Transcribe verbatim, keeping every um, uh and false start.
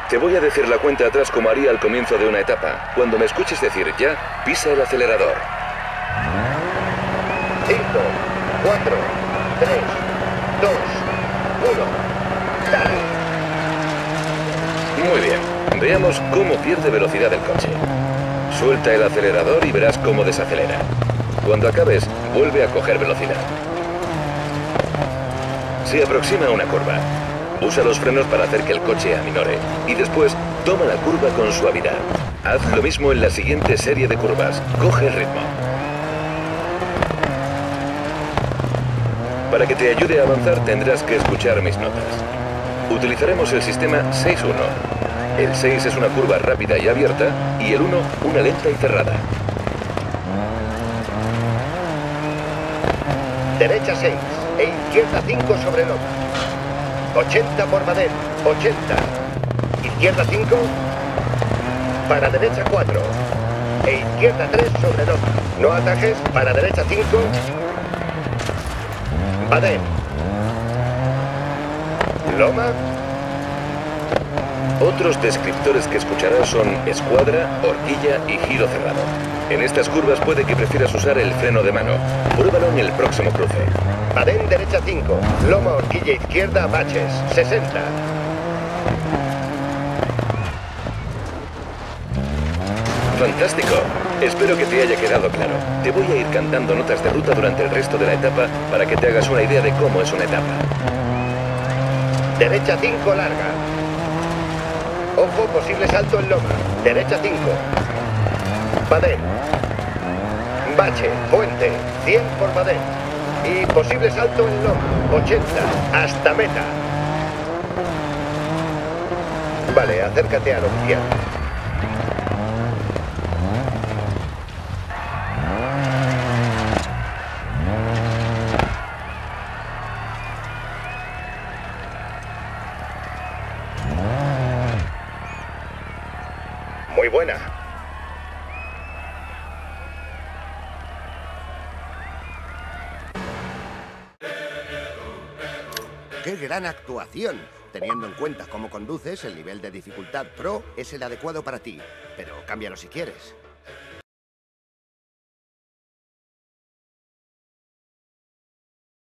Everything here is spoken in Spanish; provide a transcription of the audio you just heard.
Te voy a decir la cuenta atrás como haría al comienzo de una etapa. Cuando me escuches decir ya, pisa el acelerador. cinco, cuatro, tres, dos, uno. ¡Dale! Muy bien. Veamos cómo pierde velocidad el coche. Suelta el acelerador y verás cómo desacelera. Cuando acabes, vuelve a coger velocidad. Se aproxima a una curva. Usa los frenos para hacer que el coche aminore. Y después, toma la curva con suavidad. Haz lo mismo en la siguiente serie de curvas. Coge ritmo. Para que te ayude a avanzar, tendrás que escuchar mis notas. Utilizaremos el sistema seis uno. El seis es una curva rápida y abierta, y el uno una lenta y cerrada. Derecha seis e izquierda cinco sobre loma. ochenta por Baden, ochenta. Izquierda cinco. Para derecha cuatro. E izquierda tres sobre loma. No atajes. Para derecha cinco. Baden. Loma. Otros descriptores que escucharás son escuadra, horquilla y giro cerrado. En estas curvas puede que prefieras usar el freno de mano. Pruébalo en el próximo cruce. Baden derecha cinco. Loma horquilla izquierda baches. sesenta. ¡Fantástico! Espero que te haya quedado claro. Te voy a ir cantando notas de ruta durante el resto de la etapa para que te hagas una idea de cómo es una etapa. Derecha cinco larga. Ojo, posible salto en loma. Derecha cinco. Baden. Bache, puente. cien por Baden. Y posible salto en loma. ochenta. Hasta meta. Vale, acércate al oficial. Muy buena. ¡Qué gran actuación! Teniendo en cuenta cómo conduces, el nivel de dificultad Pro es el adecuado para ti. Pero cámbialo si quieres.